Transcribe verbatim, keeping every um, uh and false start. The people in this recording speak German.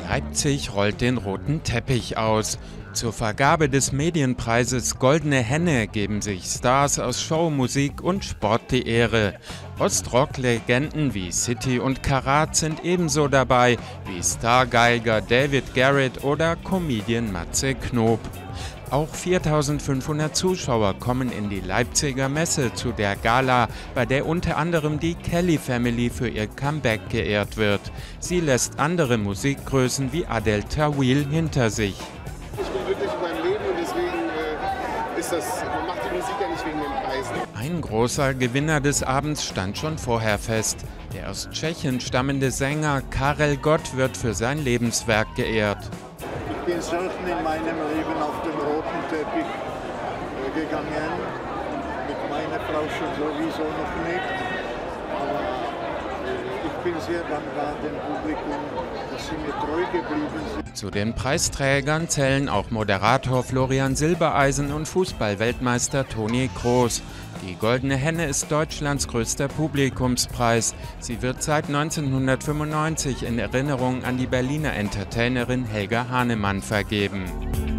Leipzig rollt den roten Teppich aus. Zur Vergabe des Medienpreises Goldene Henne geben sich Stars aus Show, Musik und Sport die Ehre. Ostrock-Legenden wie City und Karat sind ebenso dabei wie Stargeiger David Garrett oder Comedian Matze Knob. Auch viertausendfünfhundert Zuschauer kommen in die Leipziger Messe zu der Gala, bei der unter anderem die Kelly Family für ihr Comeback geehrt wird. Sie lässt andere Musikgrößen wie Adel Tawil hinter sich. Ich bin glücklich in meinem Leben und deswegen äh, ist das, man macht die Musik ja nicht wegen den Preisen. Ein großer Gewinner des Abends stand schon vorher fest. Der aus Tschechien stammende Sänger Karel Gott wird für sein Lebenswerk geehrt. Ich bin selten in meinem Leben auf den roten Teppich äh, gegangen, mit meiner Frau schon sowieso noch nicht, aber äh, ich bin sehr dankbar dem Publikum, dass sie mir treu geblieben sind. Zu den Preisträgern zählen auch Moderator Florian Silbereisen und Fußballweltmeister Toni Kroos. Die Goldene Henne ist Deutschlands größter Publikumspreis. Sie wird seit neunzehnhundertfünfundneunzig in Erinnerung an die Berliner Entertainerin Helga Hahnemann vergeben.